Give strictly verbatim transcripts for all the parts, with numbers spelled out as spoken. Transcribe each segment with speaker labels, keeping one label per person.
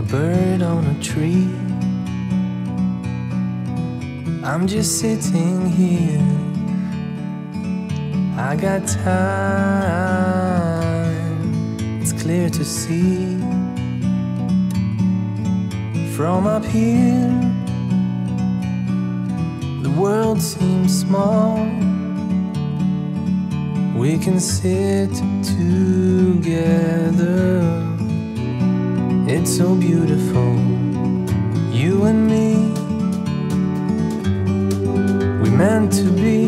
Speaker 1: bird on a tree. I'm just sitting here, I got time, it's clear to see. From up here, the world seems small. We can sit together, it's so beautiful, you and me. We meant to be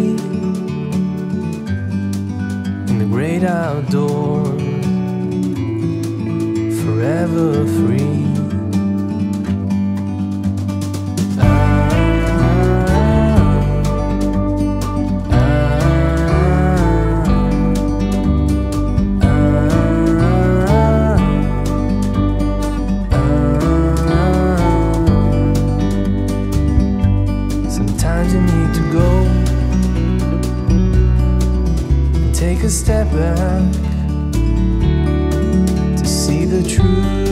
Speaker 1: in the great outdoors, forever free. Sometimes you need to go and take a step back to see the truth.